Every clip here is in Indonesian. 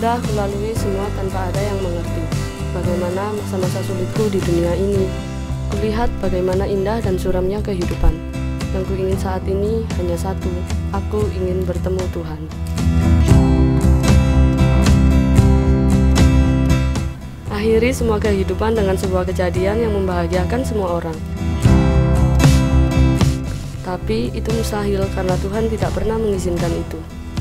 sudah kulalui semua tanpa ada yang mengerti bagaimana masa-masa sulitku di dunia ini. Kulihat bagaimana indah dan suramnya kehidupan. Yang kuingin saat ini hanya satu, aku ingin bertemu Tuhan. Akhiri semua kehidupan dengan sebuah kejadian yang membahagiakan semua orang. Tapi itu mustahil karena Tuhan tidak pernah mengizinkan itu.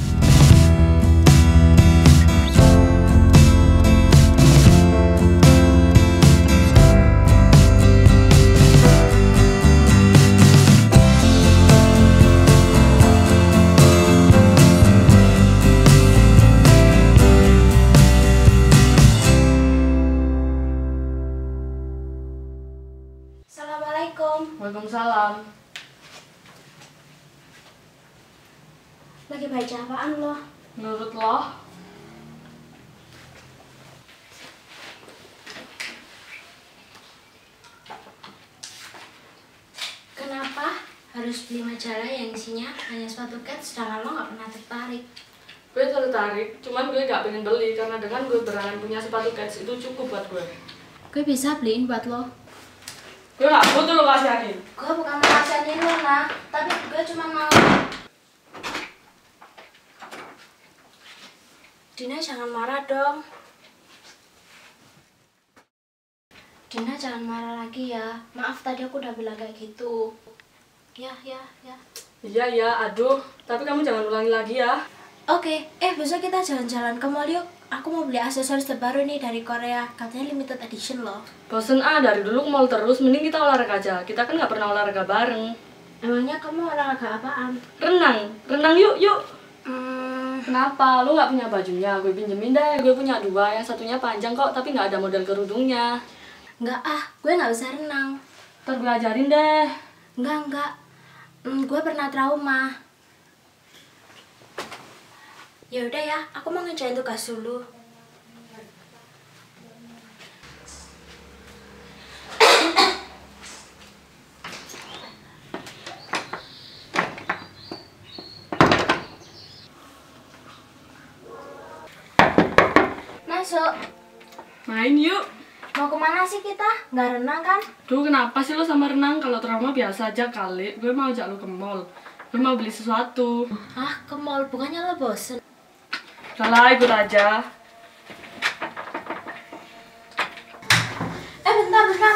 Assalamualaikum. Waalaikumsalam. Lagi baca apaan lo? Menurut lo? Kenapa harus beli majalah yang isinya hanya sepatu kets sedangkan lo nggak pernah tertarik? Gue tertarik, cuman gue gak pengen beli karena dengan gue berangan punya sepatu kets itu cukup buat gue. Gue bisa beliin buat lo. Gue gak butuh lo kasihanin. Gue bukan mau kasihanin lo, nah, tapi gue cuma mau. Dina jangan marah dong. Dina jangan marah lagi ya. Maaf tadi aku udah bilang kayak gitu. Ya. Iya, aduh. Tapi kamu jangan ulangi lagi ya. Oke, besok kita jalan-jalan ke mall yuk. Aku mau beli aksesoris terbaru nih dari Korea. Katanya limited edition loh. Bosen dari dulu ke mall terus. Mending kita olahraga aja. Kita kan gak pernah olahraga bareng. Emangnya kamu olahraga apaan? Renang yuk. Kenapa? Lu gak punya bajunya? Gue pinjemin deh. Gue punya 2. Yang satunya panjang kok, tapi gak ada model kerudungnya. Enggak gue gak bisa renang. Ntar gue ajarin deh. Enggak. Gue pernah trauma. Ya udah ya, aku mau ngerjain tugas dulu. Masuk. Main yuk. Mau kemana sih kita? Nggak renang kan? Duh, kenapa sih lo sama renang? Kalau trauma biasa aja kali. Gue mau ajak lo ke mall. Gue mau beli sesuatu. Ah, ke mall. Bukannya lo bosen? Udah lah, ikut aja. Bentar.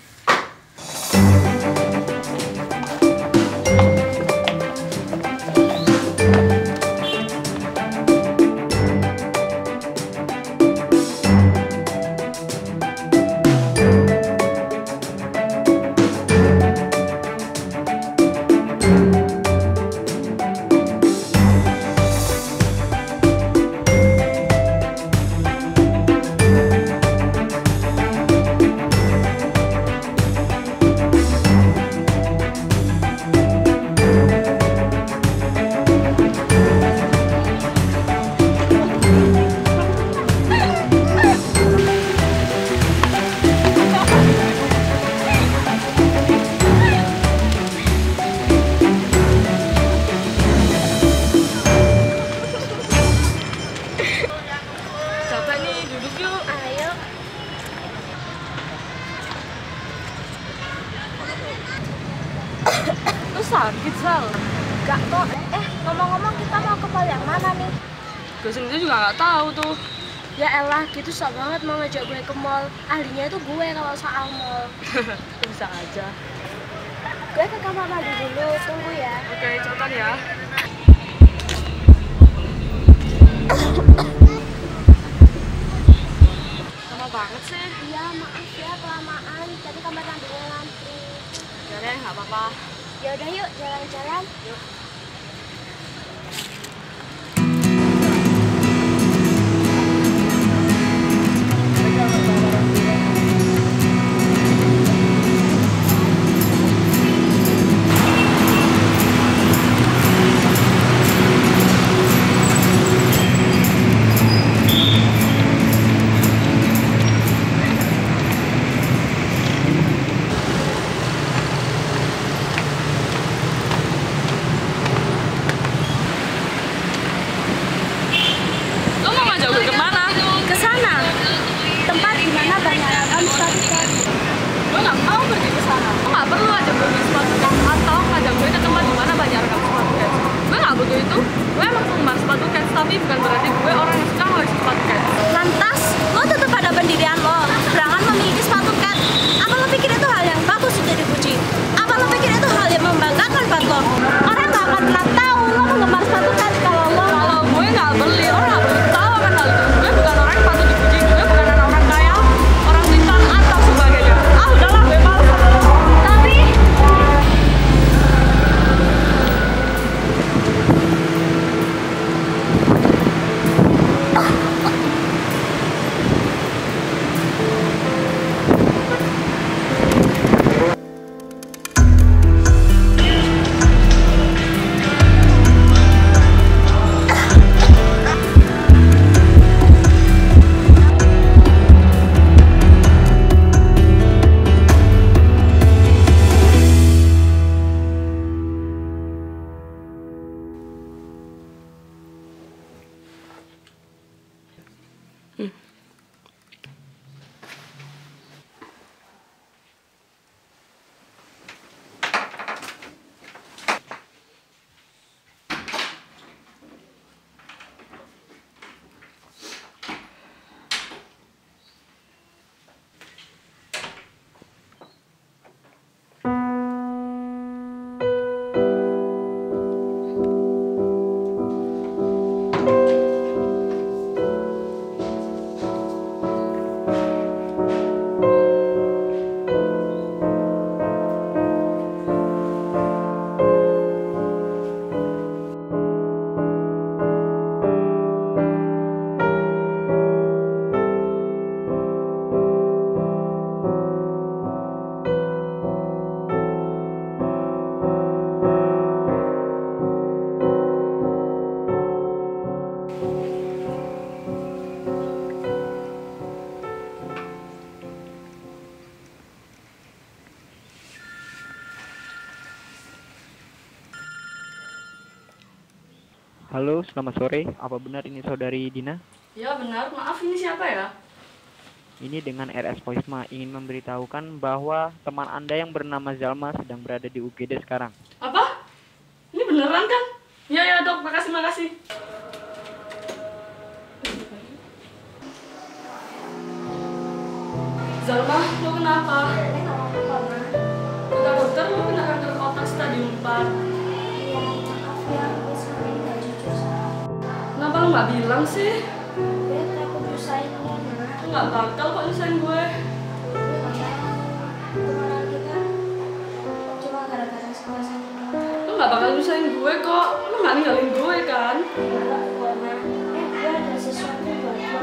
Capek nih, duduk yuk. Ayo. Lu sakit, Sal? Enggak kok. Ngomong-ngomong kita mau ke mall yang mana nih? Gue sendiri juga gak tahu tuh. Ya elah, gitu sok banget mau ngajak gue ke mall. Ahlinya itu gue kalau soal mall. Bisa aja. Gue ke kamar mandi dulu, tunggu ya. Oke, cepetan ya. Lama banget sih. Iya, maaf ya kelamaan. Tadi kamar mandinya ngantri. Ya deh, gak apa-apa. Ya udah yuk, jalan-jalan. Yuk. gue beli sepatu Keds atau ngajak gue ke tempat dimana banyak rekam sepatu Keds. Gue nggak butuh itu. Gue emang penggemar sepatu Keds, tapi bukan berarti gue orang yang suka ngoleksi sepatu Keds. Lantas, lo tetap pada pendirian lo, berangan memiliki sepatu Keds. Apa lo pikir itu hal yang bagus untuk dipuji? Apa lo pikir itu hal yang membanggakan buat lo? Orang gak akan pernah tahu lo penggemar sepatu Keds kalau gue nggak beli, orang nggak perlu tahu akan hal itu. Gue bukan orang yang patut dipuji, gue bukan orang kaya, orang pintar atau sebagainya. Udahlah, gue malas sama lo. Tapi Halo, selamat sore. Apa benar ini saudari Dina? Ya benar, maaf ini siapa ya? Ini dengan RS Voicema ingin memberitahukan bahwa teman Anda yang bernama Zalma sedang berada di UGD sekarang. Apa? Ini beneran kan? Iya ya dok, makasih. Zalma, lo kenapa? Kata dokter lo kena kanker otak stadium 4. Kenapa lo nggak bilang sih? aku nyusahin lo, Lo nggak bakal kok nyusahin gue. Temenan kita cuma gara-gara sekolah sama Lo nggak bakal nyusahin gue kok. Lo nggak ninggalin gue kan? gue ada sesuatu buat lo.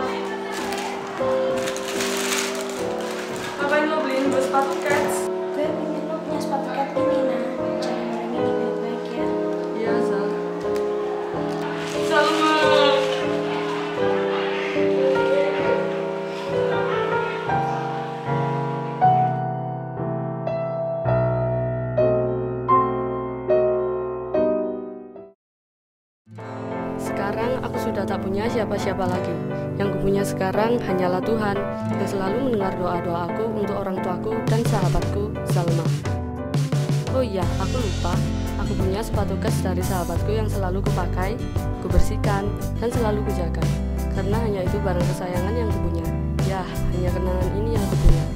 Ngapain lo beliin gue sepatu Keds? Gue pengen lo punya sepatu Keds ini, nah. Jangan orang ini baik-baik ya. Iya, Zal. Salma. Sekarang aku sudah tak punya siapa-siapa lagi. Yang kupunya sekarang hanyalah Tuhan yang selalu mendengar doa-doa aku untuk orang tuaku dan sahabatku, Salma. Oh iya, aku lupa. Aku punya sepatu Keds dari sahabatku yang selalu kupakai, kubersihkan, dan selalu kujaga. Karena hanya itu barang kesayangan yang kupunya. Ya, hanya kenangan ini yang kupunya.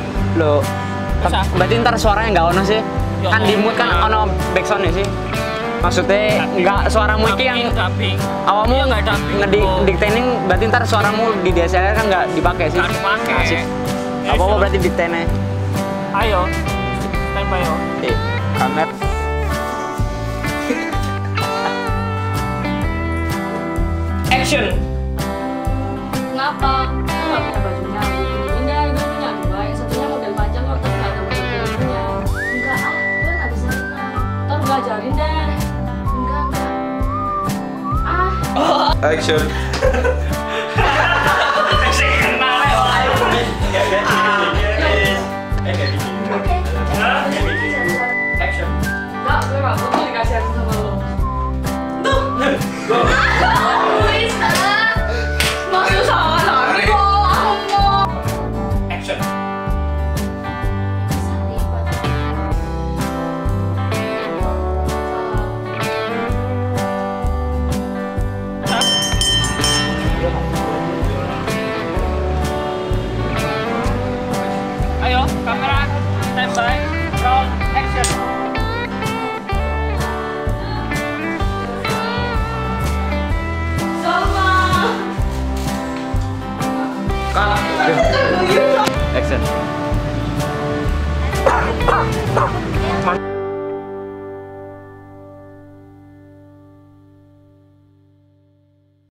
Lo berarti ntar suaranya nggak ono sih? Kan di mood kan ono backsound sih. Maksudnya enggak suaramu iki yang awakmu ngediktening berarti ntar suaramu di DSLR kan enggak dipakai sih. Enggak dipakai. Apa berarti diktene? Ayo. Standby yo. Kamera. Action. Kenapa? Kok nggak punya bajunya? Indah, gue punya dua. Yang satunya model panjang kok, tapi nggak ada model bajunya. Enggak ah, gue nggak bisa renang. Ntar gue ajarin deh. Enggak. Ah. Action. Enggak, gue nggak butuh dikasihin sama lo. Masih salah lagi kok. Action. Ayo, kamera standby. Roll action. Action.